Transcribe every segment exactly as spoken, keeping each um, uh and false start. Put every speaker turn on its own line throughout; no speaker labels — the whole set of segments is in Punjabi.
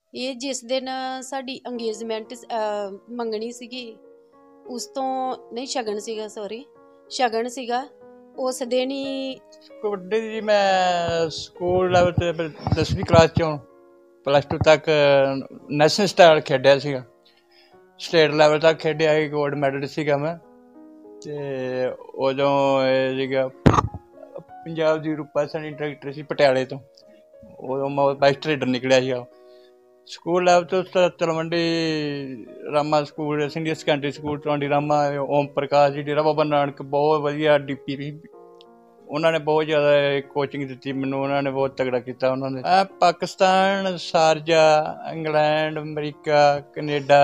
ਇਹ ਜਿਸ ਦਿਨ ਸਾਡੀ ਅੰਗੇਜਮੈਂਟ ਮੰਗਣੀ ਸੀਗੀ, ਉਸ ਤੋਂ ਨਹੀਂ ਸ਼ਗਨ ਸੀਗਾ, ਸੌਰੀ ਸ਼ਗਨ ਸੀਗਾ, ਉਸ ਦਿਨ ਹੀ
ਕਬੱਡੀ ਦੀ ਮੈਂ ਸਕੂਲ ਲੈਵਲ 'ਤੇ ਦਸਵੀਂ ਕਲਾਸ 'ਚੋਂ ਪਲੱਸ ਟੂ ਤੱਕ ਨੈਸ਼ਨਲ ਸਟਾਰ ਖੇਡਿਆ ਸੀਗਾ। ਸਟੇਟ ਲੈਵਲ ਤੱਕ ਖੇਡਿਆ ਸੀ, ਗੋਲਡ ਮੈਡਲ ਸੀਗਾ ਮੈਂ। ਅਤੇ ਉਦੋਂ ਇਹ ਸੀਗਾ ਪੰਜਾਬ ਦੀ ਰੂਪਾ ਸੈਣੀ ਡਾਇਰੈਕਟਰ ਸੀ ਪਟਿਆਲੇ ਤੋਂ, ਉਦੋਂ ਮੈਂ ਬੈਸਟ ਰੇਡਰ ਨਿਕਲਿਆ ਸੀਗਾ। ਸਕੂਲ ਲੈਵਲ ਤੋਂ Talwandi Rama school, senior secondary school Talwandi Rama, Om Prakash ji, Dera Baba Nanak ਬਹੁਤ ਵਧੀਆ ਡੀ ਪੀ ਵੀ, ਉਹਨਾਂ ਨੇ ਬਹੁਤ ਜ਼ਿਆਦਾ ਕੋਚਿੰਗ ਦਿੱਤੀ ਮੈਨੂੰ, ਉਹਨਾਂ ਨੇ ਬਹੁਤ ਤਗੜਾ ਕੀਤਾ। ਉਹਨਾਂ ਨੇ Pakistan, Sharjah, England, America, Canada,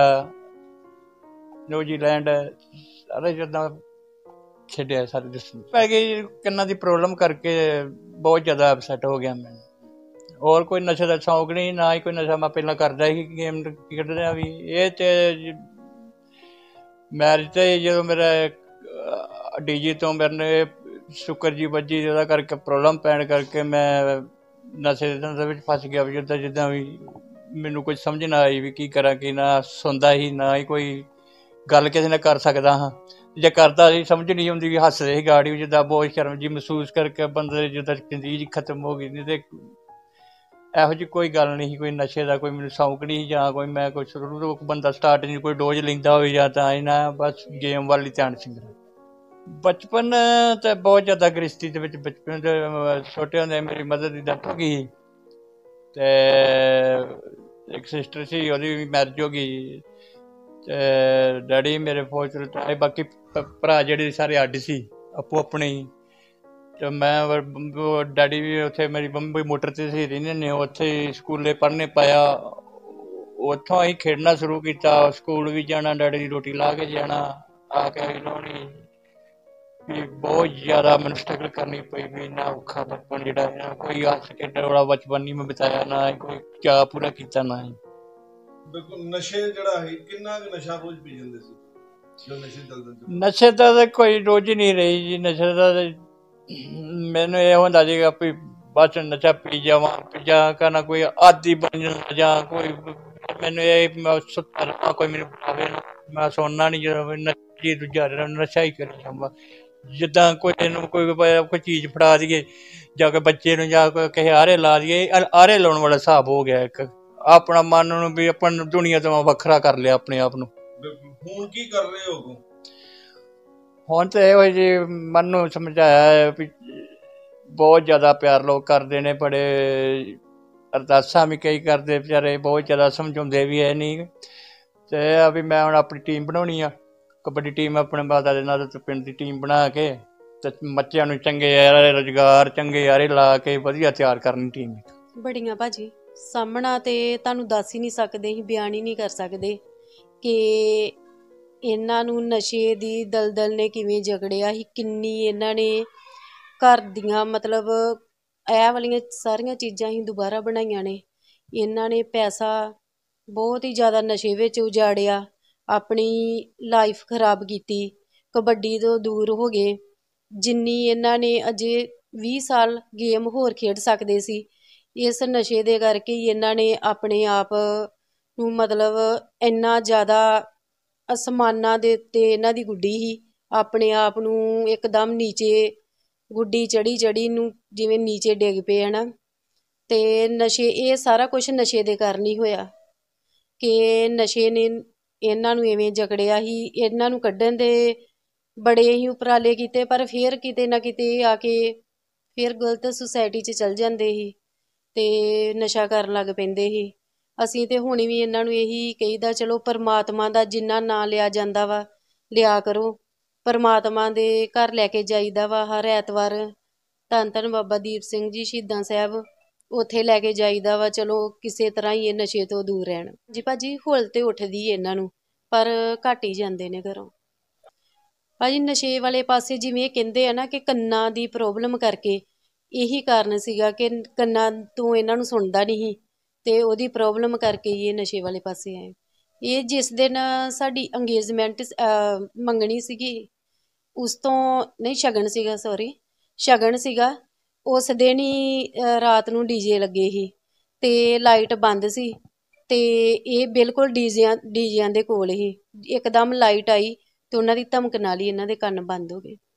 New Zealand ਸਾਰੇ ਜਿੱਦਾਂ ਖੇਡਿਆ ਸਾਰੇ ਦੱਸਣ ਪੈ ਗਈ। ਕੰਨਾਂ ਦੀ ਪ੍ਰੋਬਲਮ ਕਰਕੇ ਬਹੁਤ ਜ਼ਿਆਦਾ ਅਪਸੈਟ ਹੋ ਗਿਆ ਮੈਂ। ਹੋਰ ਕੋਈ ਨਸ਼ੇ ਦਾ ਸ਼ੌਂਕ ਨਹੀਂ, ਨਾ ਹੀ ਕੋਈ ਨਸ਼ਾ ਮੈਂ ਪਹਿਲਾਂ ਕਰਦਾ ਸੀ ਗੇਮ ਖੇਡਦਿਆਂ ਵੀ। ਇਹ ਤੇ ਮੈਰਿਜ 'ਤੇ ਜਦੋਂ ਮੇਰਾ ਡੀ ਜੀ ਤੋਂ ਮੇਰੇ ਸ਼ੁਕਰ ਜੀ ਵੱਜੀ, ਉਹਦਾ ਕਰਕੇ ਪ੍ਰੋਬਲਮ ਪੈਣ ਕਰਕੇ ਮੈਂ ਨਸ਼ੇ ਦੇ ਵਿੱਚ ਫਸ ਗਿਆ ਵੀ। ਜਿੱਦਾਂ ਜਿੱਦਾਂ ਵੀ ਮੈਨੂੰ ਕੁਝ ਸਮਝ ਨਾ ਆਈ ਵੀ ਕੀ ਕਰਾਂ, ਕੀ ਨਾ ਸੁਣਦਾ ਸੀ, ਨਾ ਹੀ ਕੋਈ ਗੱਲ ਕਿਸੇ ਨਾਲ ਕਰ ਸਕਦਾ ਹਾਂ। ਜੇ ਕਰਦਾ ਸੀ ਸਮਝ ਨਹੀਂ ਆਉਂਦੀ ਵੀ ਹੱਸਦੇ ਸੀ ਗਾੜੀ ਵੀ, ਜਿੱਦਾਂ ਬਹੁਤ ਸ਼ਰਮ ਜੀ ਮਹਿਸੂਸ ਕਰਕੇ ਬੰਦੇ ਜਿੱਦਾਂ ਜ਼ਿੰਦਗੀ ਖਤਮ ਹੋ ਗਈ। ਨਹੀਂ ਤੇ ਇਹੋ ਜਿਹੀ ਕੋਈ ਗੱਲ ਨਹੀਂ ਸੀ, ਕੋਈ ਨਸ਼ੇ ਦਾ ਕੋਈ ਮੈਨੂੰ ਸ਼ੌਂਕ ਨਹੀਂ ਸੀ, ਜਾਂ ਕੋਈ ਮੈਂ ਕੋਈ ਸ਼ੁਰੂ ਤੋਂ ਬੰਦਾ ਸਟਾਰਟ ਨਹੀਂ ਕੋਈ ਡੋਜ਼ ਲੈਂਦਾ ਹੋਵੇ ਜਾਂ ਤਾਂ ਨਾ, ਬਸ ਗੇਮ ਵੱਲ ਹੀ ਧਿਆਨ ਸੀ ਮੇਰਾ। ਬਚਪਨ ਤਾਂ ਬਹੁਤ ਜ਼ਿਆਦਾ ਗ੍ਰਸਤੀ ਦੇ ਵਿੱਚ, ਬਚਪਨ ਦੇ ਛੋਟੇ ਹੁੰਦੇ ਮੇਰੀ ਮਦਰ ਦੀ ਡੈਥ ਹੋ ਗਈ ਅਤੇ ਇੱਕ ਸਿਸਟਰ ਸੀ, ਉਹਦੀ ਵੀ ਮੈਰਿਜ ਹੋ ਗਈ, ਅਤੇ ਡੈਡੀ ਮੇਰੇ ਫੌਜ ਵਿੱਚ ਆਏ। ਬਾਕੀ ਭਰਾ ਜਿਹੜੇ ਸਾਰੇ ਅੱਡ ਸੀ ਆਪੋ ਆਪਣੇ ਹੀ। ਅਤੇ ਮੈਂ ਡੈਡੀ ਵੀ ਉੱਥੇ ਮੇਰੀ ਬੰਬਈ ਮੋਟਰ 'ਤੇ ਸੀ ਰਹਿੰਦੇ ਨੇ, ਉੱਥੇ ਹੀ ਸਕੂਲੇ ਪੜ੍ਹਨੇ ਪਾਇਆ। ਉੱਥੋਂ ਅਸੀਂ ਖੇਡਣਾ ਸ਼ੁਰੂ ਕੀਤਾ, ਸਕੂਲ ਵੀ ਜਾਣਾ, ਡੈਡੀ ਦੀ ਰੋਟੀ ਲਾ ਕੇ ਜਾਣਾ, ਆ ਕੇ ਲਾਉਣੀ ਵੀ। ਬਹੁਤ ਜ਼ਿਆਦਾ ਮੈਨੂੰ ਸਟਰਗਲ ਕਰਨੀ ਪਈ ਵੀ। ਇੰਨਾ ਔਖਾ ਬਚਪਨ ਜਿਹੜਾ ਹੈ, ਕੋਈ ਹੱਸ ਖੇਡਣ ਵਾਲਾ ਬਚਪਨ ਨਹੀਂ ਮੈਂ ਬਿਤਾਇਆ, ਨਾ ਕੋਈ ਚਾਅ ਪੂਰਾ ਕੀਤਾ, ਨਾ ਹੀ
ਬਿਲਕੁਲ। ਨਸ਼ੇ ਜਿਹੜਾ ਹੈ, ਕਿੰਨਾ ਕੁ ਨਸ਼ਾ ਰੋਜ਼ ਪੀ ਜਾਂਦੇ ਸੀ?
ਨਸ਼ੇ ਦਾ ਤਾਂ ਕੋਈ ਰੋਜ਼ ਹੀ ਨਹੀਂ ਰਹੀ ਜੀ। ਨਸ਼ੇ ਦਾ ਮੈਨੂੰ ਇਹ ਹੁੰਦਾ ਸੀਗਾ ਵੀ ਬਸ ਨਸ਼ਾ ਪੀ ਜਾਵਾਂ, ਪੀ ਜਾ ਕਰਨਾ, ਕੋਈ ਆਦੀ ਬਣ ਜਾਣਾ, ਜਾਂ ਕੋਈ ਮੈਨੂੰ ਇਹ ਮੈਂ ਸੁੱਤਾ ਰਹਾਂ, ਕੋਈ ਮੈਨੂੰ ਬੁਲਾਵੇ ਨਾ, ਮੈਂ ਸੁਣਨਾ ਨਹੀਂ। ਜਦੋਂ ਨਸ਼ੇ ਦੂਜਾ ਨਸ਼ਾ ਹੀ ਕਰੀ ਜਾਵਾਂ, ਜਿੱਦਾਂ ਕੋਈ ਇਹਨੂੰ ਕੋਈ ਕੋਈ ਚੀਜ਼ ਫੜਾ ਦਈਏ, ਜਾਂ ਕੋਈ ਬੱਚੇ ਨੂੰ ਜਾਂ ਕੋਈ ਕਿਸੇ ਆਰੇ ਲਾ ਦਈਏ, ਆਰੇ ਲਾਉਣ ਵਾਲਾ ਹਿਸਾਬ ਹੋ ਗਿਆ। ਇੱਕ ਆਪਣਾ ਮਨ ਨੂੰ ਵੀ ਆਪਾਂ ਦੁਨੀਆ ਤੋਂ ਵੱਖਰਾ ਕਰ ਲਿਆ ਆਪਣੇ ਆਪ ਨੂੰ।
ਹੁਣ ਕੀ ਕਰ ਰਹੇ ਹੋ?
ਹੁਣ ਤਾਂ ਇਹੋ ਜਿਹੀ ਮਨ ਨੂੰ ਸਮਝਾਇਆ ਹੈ ਵੀ ਬਹੁਤ ਜ਼ਿਆਦਾ ਪਿਆਰ ਲੋਕ ਕਰਦੇ ਨੇ, ਬੜੇ ਅਰਦਾਸਾਂ ਵੀ ਕਈ ਕਰਦੇ ਵਿਚਾਰੇ, ਬਹੁਤ ਜ਼ਿਆਦਾ ਸਮਝਾਉਂਦੇ ਵੀ ਹੈ ਨਹੀਂ। ਅਤੇ ਇਹ ਆ ਵੀ ਮੈਂ ਹੁਣ ਆਪਣੀ ਟੀਮ ਬਣਾਉਣੀ ਆ, ਕਬੱਡੀ ਟੀਮ, ਆਪਣੇ ਮਾਤਾ ਦੇ ਨਾਲ ਪਿੰਡ ਦੀ ਟੀਮ ਬਣਾ ਕੇ, ਅਤੇ ਬੱਚਿਆਂ ਨੂੰ ਚੰਗੇ ਯਾਰੇ ਰੁਜ਼ਗਾਰ, ਚੰਗੇ ਯਾਰੇ ਲਾ ਕੇ ਵਧੀਆ ਤਿਆਰ ਕਰਨੀ ਟੀਮ।
ਬੜੀਆਂ ਭਾਜੀ ਸਾਹਮਣਾ ਤੇ ਤੁਹਾਨੂੰ ਦੱਸ ਹੀ ਨਹੀਂ ਸਕਦੇ, ਅਸੀਂ ਬਿਆਨ ਹੀ ਨਹੀਂ ਕਰ ਸਕਦੇ ਕਿ ਇਹਨਾਂ ਨੂੰ ਨਸ਼ੇ ਦੀ ਦਲਦਲ ਨੇ ਕਿਵੇਂ ਜਕੜਿਆ ਸੀ। ਕਿੰਨੀ ਇਹਨਾਂ ਨੇ ਘਰ ਦੀਆਂ ਮਤਲਬ ਇਹ ਵਾਲੀਆਂ ਸਾਰੀਆਂ ਚੀਜ਼ਾਂ ਹੀ ਦੁਬਾਰਾ ਬਣਾਈਆਂ ਨੇ। ਇਹਨਾਂ ਨੇ ਪੈਸਾ ਬਹੁਤ ਹੀ ਜ਼ਿਆਦਾ ਨਸ਼ੇ ਵਿੱਚ ਉਜਾੜਿਆ, ਆਪਣੀ ਲਾਈਫ ਖਰਾਬ ਕੀਤੀ, ਕਬੱਡੀ ਤੋਂ ਦੂਰ ਹੋ ਗਏ। ਜਿੰਨੀ ਇਹਨਾਂ ਨੇ ਅਜੇ ਵੀਹ ਸਾਲ ਗੇਮ ਹੋਰ ਖੇਡ ਸਕਦੇ ਸੀ, ਇਸ ਨਸ਼ੇ ਦੇ ਕਰਕੇ ਹੀ ਇਹਨਾਂ ਨੇ ਆਪਣੇ ਆਪ ਨੂੰ ਮਤਲਬ ਇੰਨਾ ਜ਼ਿਆਦਾ ਅਸਮਾਨਾਂ ਦੇ ਉੱਤੇ ਇਹਨਾਂ ਦੀ ਗੁੱਡੀ ਸੀ, ਆਪਣੇ ਆਪ ਨੂੰ ਇੱਕਦਮ ਨੀਚੇ ਗੁੱਡੀ ਚੜੀ ਚੜੀ ਨੂੰ ਜਿਵੇਂ ਨੀਚੇ ਡਿੱਗ ਪਏ ਹਨ। ਅਤੇ ਨਸ਼ੇ, ਇਹ ਸਾਰਾ ਕੁਛ ਨਸ਼ੇ ਦੇ ਕਾਰਨ ਹੀ ਹੋਇਆ ਕਿ ਨਸ਼ੇ ਨੇ ਇਹਨਾਂ ਨੂੰ ਇਵੇਂ ਜਕੜਿਆ ਸੀ। ਇਹਨਾਂ ਨੂੰ ਕੱਢਣ ਦੇ ਬੜੇ ਹੀ ਉਪਰਾਲੇ ਕੀਤੇ, ਪਰ ਫਿਰ ਕਿਤੇ ਨਾ ਕਿਤੇ ਆ ਕੇ ਫਿਰ ਗਲਤ ਸੁਸਾਇਟੀ 'ਚ ਚਲ ਜਾਂਦੇ ਸੀ ਅਤੇ ਨਸ਼ਾ ਕਰਨ ਲੱਗ ਪੈਂਦੇ ਸੀ। ਅਸੀਂ ਤਾਂ ਹੁਣ ਵੀ ਇਹਨਾਂ ਨੂੰ ਇਹੀ ਕਹੀਦਾ, ਚਲੋ ਪਰਮਾਤਮਾ ਦਾ ਜਿੰਨਾ ਨਾਂ ਲਿਆ ਜਾਂਦਾ ਵਾ ਲਿਆ ਕਰੋ। ਪਰਮਾਤਮਾ ਦੇ ਘਰ ਲੈ ਕੇ ਜਾਈਦਾ ਵਾ ਹਰ ਐਤਵਾਰ, ਧੰਨ ਧੰਨ ਬਾਬਾ ਦੀਪ ਸਿੰਘ ਜੀ ਸ਼ਹੀਦਾਂ ਸਾਹਿਬ, ਉੱਥੇ ਲੈ ਕੇ ਜਾਈਦਾ ਵਾ। ਚਲੋ ਕਿਸੇ ਤਰ੍ਹਾਂ ਹੀ ਇਹ ਨਸ਼ੇ ਤੋਂ ਦੂਰ ਰਹਿਣ। ਜੀ ਭਾਜੀ ਹੁੱਲ ਤੇ ਉੱਠਦੀ ਇਹਨਾਂ ਨੂੰ, ਪਰ ਘੱਟ ਹੀ ਜਾਂਦੇ ਨੇ ਘਰੋਂ। ਭਾਜੀ ਨਸ਼ੇ ਵਾਲੇ ਪਾਸੇ ਜਿਵੇਂ ਕਹਿੰਦੇ ਆ ਨਾ ਕਿ ਕੰਨਾਂ ਦੀ ਪ੍ਰੋਬਲਮ ਕਰਕੇ, ਇਹੀ ਕਾਰਨ ਸੀਗਾ ਕਿ ਕੰਨਾਂ ਤੋਂ ਇਹਨਾਂ ਨੂੰ ਸੁਣਦਾ ਨਹੀਂ ਸੀ, ਅਤੇ ਉਹਦੀ ਪ੍ਰੋਬਲਮ ਕਰਕੇ ਹੀ ਇਹ ਨਸ਼ੇ ਵਾਲੇ ਪਾਸੇ ਆਏ। ਇਹ ਜਿਸ ਦਿਨ ਸਾਡੀ ਅੰਗੇਜਮੈਂਟ ਮੰਗਣੀ ਸੀਗੀ, ਉਸ ਤੋਂ ਨਹੀਂ ਸ਼ਗਨ ਸੀਗਾ, ਸੌਰੀ ਸ਼ਗਨ ਸੀਗਾ, ਉਸ ਦਿਨ ਹੀ ਰਾਤ ਨੂੰ ਡੀ ਜੇ ਲੱਗੇ ਸੀ ਅਤੇ ਲਾਈਟ ਬੰਦ ਸੀ, ਤੇ ਇਹ ਬਿਲਕੁਲ ਡੀਜਿਆਂ ਡੀਜਿਆਂ ਦੇ ਕੋਲ ਹੀ ਇੱਕਦਮ ਲਾਈਟ ਆਈ ਤੇ ਉਹਨਾਂ ਦੀ ਧਮਕ ਨਾਲ ਹੀ ਇਹਨਾਂ ਦੇ ਕੰਨ ਬੰਦ ਹੋ ਗਏ।